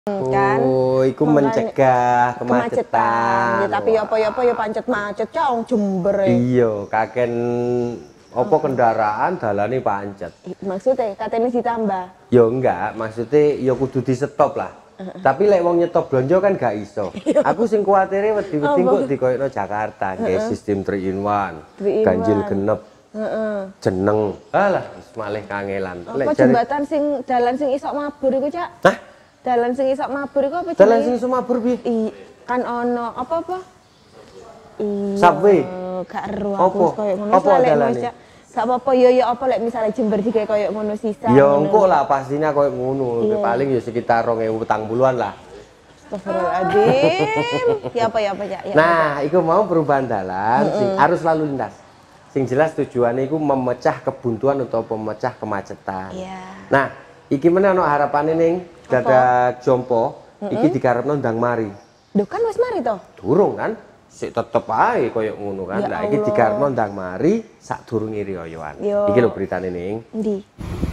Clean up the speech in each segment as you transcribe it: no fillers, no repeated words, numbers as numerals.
Kan iku mencegah kemacetan. Ya, tapi apa-apa ya pancet-macet cong Jember. Iya, kaken apa kendaraan dalane pancet. Maksudnya katanya ditambah? Ya enggak, maksudnya ya kudu di stop lah. Tapi lek wong nyetop blonjo kan gak iso. Aku sing kuatire wedi-wedi kok dikoyokno Jakarta, nggih sistem 3 in 1, ganjil genep. Jeneng. Alah, wis malih kangelan. Apa jembatan sing dalan sing isok mabur iku, Cak? Hah? Dalan sing isok mabur iku apa jenenge? Dalan sing isok mabur piye? Kan ono apa-apa? Subway. Gak ero aku koyo ngono. Apa dalane? Gak apa-apa ya apa lek misale Jember digawe koyo ngono sisa. Ya engko lah pastinya koyo ngono. Paling ya sekitar 2040-an lah. Astagfirullahaladzim. Ya apa Cak? Nah, iku mau perubahan dalan sing arus lalu lintas. Sing jelas tujuannya iku memecah kebuntuan atau memecah kemacetan. Nah, iki meneh ana harapane ning Dadak Jompo, iki dikarepno ndang mari. Duh kan wis mari to? Durung kan? Sik tetep ae koyo ngono kan. Lah iki dikarepno ndang mari sadurunge riyoyoan. Iki lho beritane ning. Endi?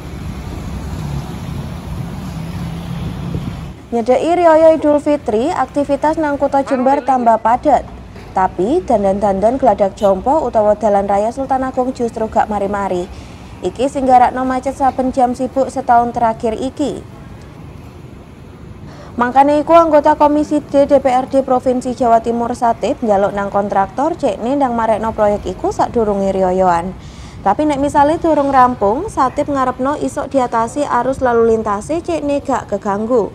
Nyedeki riyoyo Idul Fitri, aktivitas nang Kutha Jember tambah padat. Tapi dandan-dandan Gladak Jompo utawa Dalan Raya Sultan Agung justru gak mari-mari. Iki sing garakno macet saben jam sibuk setahun terakhir iki. Mangkane iku anggota Komisi D DPRD Provinsi Jawa Timur Satip njaluk nang kontraktor cekne ndang marekno proyek iku sadurunge riyoyoan. Tapi nek misale durung rampung, Satip ngarepno isok diatasi arus lalu lintase cekne gak keganggu.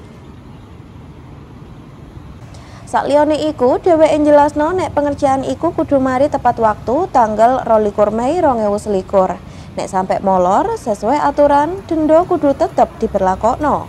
Sakliyane iku, dheweke njelasno nek pengerjaan iku kudu mari tepat waktu tanggal 22 Mei 2021. Nek sampai molor sesuai aturan, denda kudu tetep diberlakokno.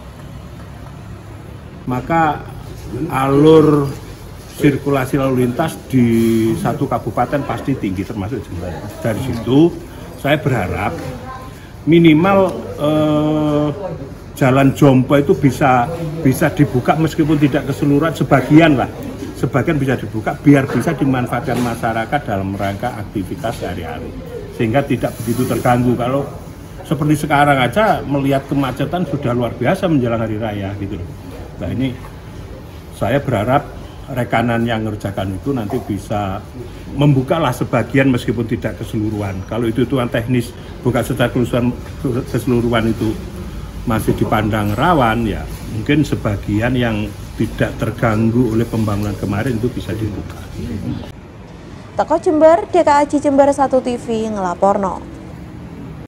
Maka alur sirkulasi lalu lintas di satu kabupaten pasti tinggi termasuk Jember. Dari situ saya berharap minimal Jalan Jompo itu bisa dibuka meskipun tidak keseluruhan, sebagian bisa dibuka biar bisa dimanfaatkan masyarakat dalam rangka aktivitas sehari-hari sehingga tidak begitu terganggu. Kalau seperti sekarang aja melihat kemacetan sudah luar biasa menjelang hari raya gitu loh. Nah ini saya berharap rekanan yang ngerjakan itu nanti bisa membukalah sebagian meskipun tidak keseluruhan. Kalau itu hitungan teknis buka secara keseluruhan itu masih dipandang rawan, ya mungkin sebagian yang tidak terganggu oleh pembangunan kemarin itu bisa dibuka. Teko Jember, DKAJ Jember 1 TV ngelaporno.